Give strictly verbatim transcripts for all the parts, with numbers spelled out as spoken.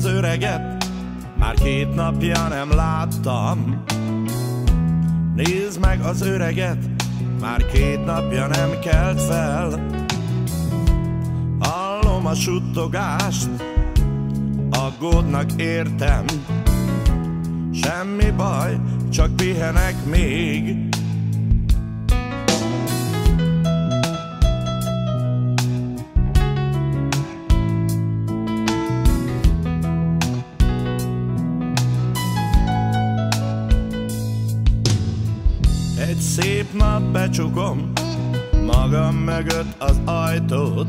az öreget, már két napja nem láttam. Nézd meg az öreget, már két napja nem kelt fel. Hallom a suttogást, aggódnak értem. Semmi baj, csak pihenek még. Egy szép nap becsukom magam mögött az ajtót.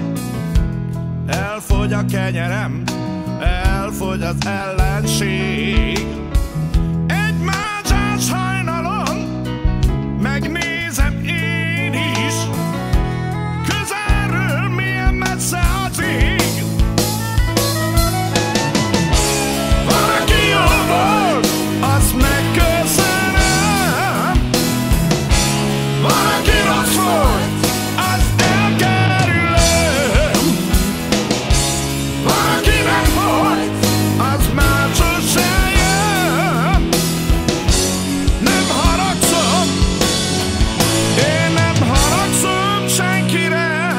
Elfogy a kenyerem, elfogy az ellenség. Egy mázsás hajnalon megnézem én is, közelről milyen messze az ég. Valaki jó volt, azt megköszönöm. Valaki rossz volt, azt elkerülöm. Valaki nem volt, az már sosem jön. Nem haragszom, én nem haragszom senkire.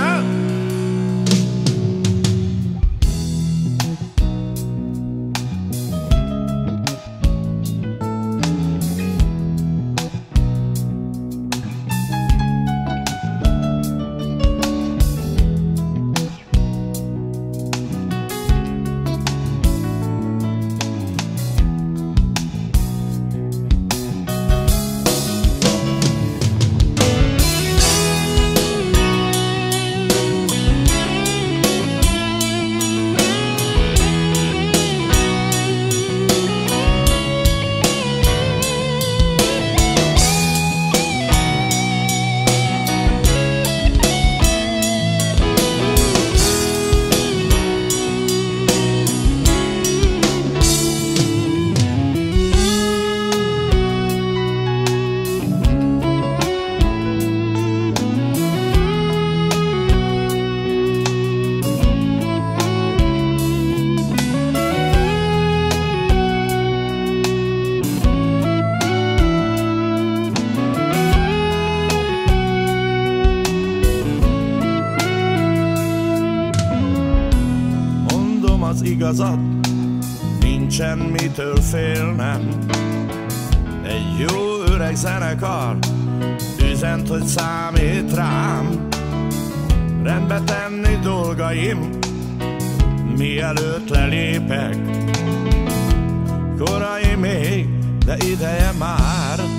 Az igazat, nincsen mitől félnem. Egy jó öreg zenekar üzent, hogy számít rám. Rendbe tenni dolgaim, mielőtt lelépek. Korai még, de ideje már.